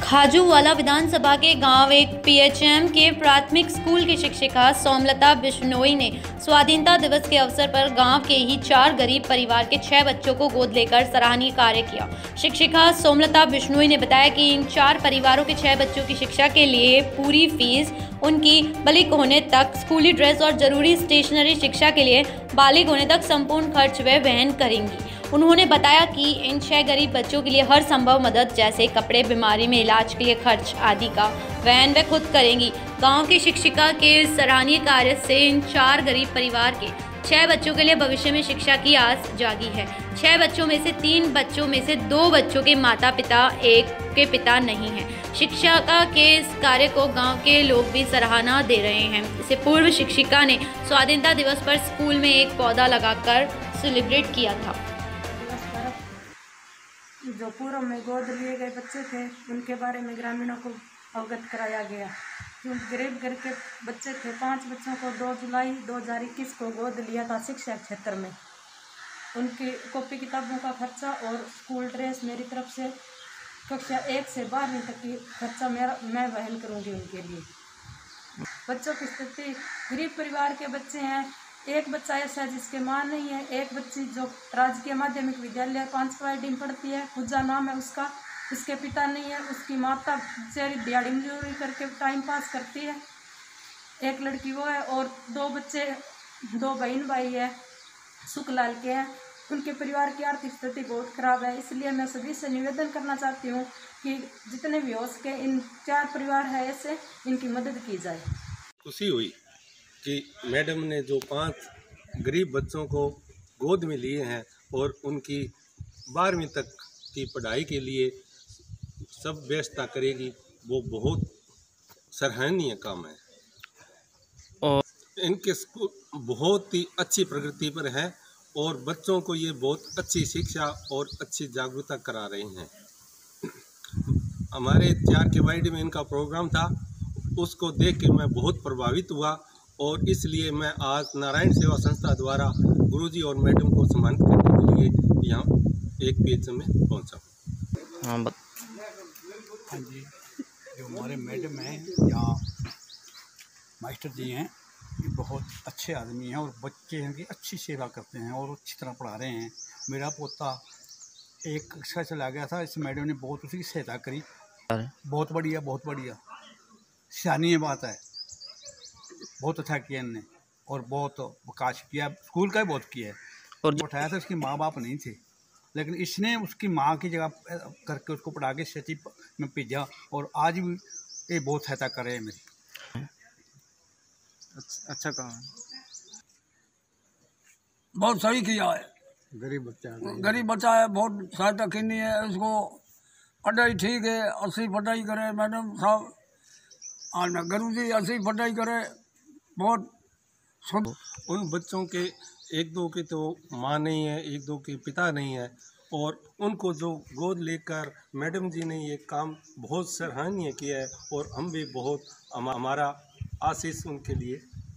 खाजूवाला विधानसभा के गांव एक पीएचएम के प्राथमिक स्कूल की शिक्षिका सोमलता बिश्नोई ने स्वाधीनता दिवस के अवसर पर गांव के ही 4 गरीब परिवार के 6 बच्चों को गोद लेकर सराहनीय कार्य किया। शिक्षिका सोमलता बिश्नोई ने बताया कि इन 4 परिवारों के 6 बच्चों की शिक्षा के लिए पूरी फीस, उनकी बालिग होने तक स्कूली ड्रेस और जरूरी स्टेशनरी शिक्षा के लिए बालिग होने तक संपूर्ण खर्च वे वहन करेंगी। उन्होंने बताया कि इन 6 गरीब बच्चों के लिए हर संभव मदद जैसे कपड़े, बीमारी में इलाज के लिए खर्च आदि का वहन वे खुद करेंगी। गांव की शिक्षिका के सराहनीय कार्य से इन 4 गरीब परिवार के 6 बच्चों के लिए भविष्य में शिक्षा की आस जागी है। 6 बच्चों में से 3 बच्चों में से 2 बच्चों के माता पिता, एक के पिता नहीं है। शिक्षिका के इस कार्य को गांव के लोग भी सराहना दे रहे हैं। इससे पूर्व शिक्षिका ने स्वाधीनता दिवस पर स्कूल में एक पौधा लगाकर सेलिब्रेट किया था। जो पूर्व में गोद लिए गए बच्चे थे उनके बारे में ग्रामीणों को अवगत कराया गया। जो गरीब घर के बच्चे थे, 5 बच्चों को 2 जुलाई 2021 को गोद लिया था शिक्षा क्षेत्र में। उनकी कॉपी किताबों का खर्चा और स्कूल ड्रेस मेरी तरफ से कक्षा 1 से 12वीं तक की खर्चा मैं वहन करूंगी उनके लिए। बच्चों की स्थिति गरीब परिवार के बच्चे हैं। एक बच्चा ऐसा है जिसके माँ नहीं है, एक बच्ची जो राजकीय माध्यमिक विद्यालय 5 पढ़ती है, खुजा नाम है उसका, उसके पिता नहीं है, उसकी माता बेचारी दिहाड़ी मजदूरी करके टाइम पास करती है। एक लड़की वो है और 2 बच्चे, 2 बहन भाई है, सुखलाल के हैं। उनके परिवार की आर्थिक स्थिति बहुत खराब है। इसलिए मैं सभी से निवेदन करना चाहती हूँ कि जितने भी हो सके इन 4 परिवार है ऐसे इनकी मदद की जाए। खुशी हुई कि मैडम ने जो 5 गरीब बच्चों को गोद में लिए हैं और उनकी 12वीं तक की पढ़ाई के लिए सब व्यवस्था करेगी, वो बहुत सराहनीय काम है। और इनके स्कूल बहुत ही अच्छी प्रगति पर है और बच्चों को ये बहुत अच्छी शिक्षा और अच्छी जागरूकता करा रहे हैं। हमारे 4 के वार्ड में इनका प्रोग्राम था, उसको देख के मैं बहुत प्रभावित हुआ और इसलिए मैं आज नारायण सेवा संस्था द्वारा गुरुजी और मैडम को सम्मानित करने के लिए यहाँ एक पीएचएम में पहुँचा। हाँ जी, जो हमारे मैडम हैं यहाँ मास्टर जी हैं, ये बहुत अच्छे आदमी हैं और बच्चे हैं कि अच्छी सेवा करते हैं और अच्छी तरह पढ़ा रहे हैं। मेरा पोता एक कक्षा चला गया था, इस मैडम ने बहुत उसकी सहायता करी। बहुत बढ़िया, बहुत बढ़िया, सराहनीय बात है। बहुत अच्छा किया इनने और बहुत विकास किया, स्कूल का भी बहुत किया है। और उठाया था उसके माँ बाप नहीं थे, लेकिन इसने उसकी माँ की जगह करके उसको पढ़ा के सिटी में भेजा और आज भी ये बहुत सहायता कर रहे हैं मेरी। अच्छा काम है, बहुत सही किया है। गरीब बच्चा है, बहुत सहायता करनी है उसको। पढ़ाई ठीक है, अच्छी पढ़ाई करे मैडम साहब और गुरुजी अच्छी पढ़ाई करे। बहुत उन बच्चों के 1-2 के तो माँ नहीं है, 1-2 के पिता नहीं है और उनको जो गोद लेकर मैडम जी ने ये काम बहुत सराहनीय किया है और हम भी बहुत, हमारा आशीष उनके लिए